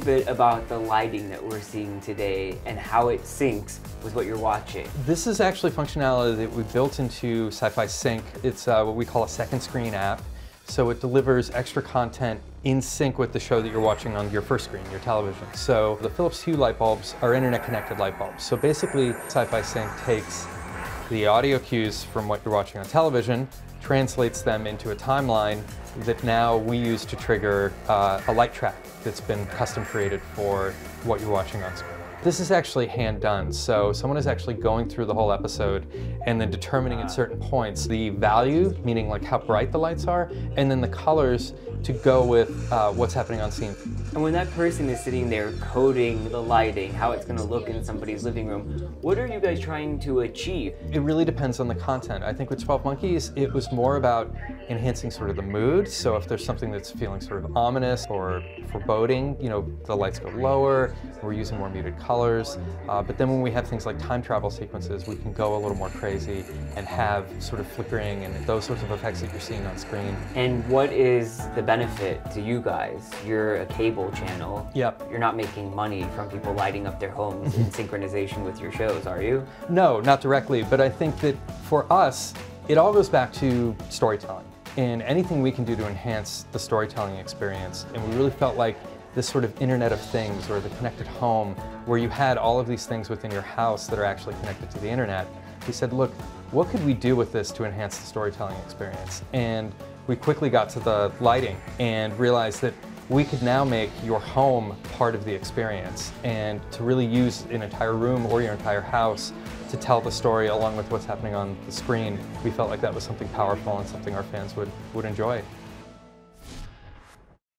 bit about the lighting that we're seeing today and how it syncs with what you're watching. This is actually functionality that we built into Syfy Sync. It's what we call a second screen app. So it delivers extra content in sync with the show that you're watching on your first screen, your television. So the Philips Hue light bulbs are internet connected light bulbs. So basically Syfy Sync takes the audio cues from what you're watching on television, translates them into a timeline that now we use to trigger a light track that's been custom created for what you're watching on screen. This is actually hand done, so someone is actually going through the whole episode and then determining at certain points the value, meaning like how bright the lights are, and then the colors to go with what's happening on scene. And when that person is sitting there coding the lighting, how it's going to look in somebody's living room, what are you guys trying to achieve? It really depends on the content. I think with 12 Monkeys, it was more about enhancing sort of the mood. So if there's something that's feeling sort of ominous or foreboding, you know, the lights go lower, we're using more muted colors. But then when we have things like time travel sequences, we can go a little more crazy and have sort of flickering and those sorts of effects that you're seeing on screen. And what is the benefit to you guys? You're a cable channel. Yep. You're not making money from people lighting up their homes in synchronization with your shows, are you? No, not directly, but I think that for us, it all goes back to storytelling and anything we can do to enhance the storytelling experience. And we really felt like this sort of Internet of Things or the connected home where you had all of these things within your house that are actually connected to the internet. We said, look, what could we do with this to enhance the storytelling experience? And we quickly got to the lighting and realized that we could now make your home part of the experience and to really use an entire room or your entire house to tell the story along with what's happening on the screen. We felt like that was something powerful and something our fans would enjoy.